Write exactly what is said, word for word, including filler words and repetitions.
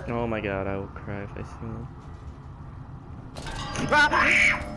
Oh my god, I will cry if I see one.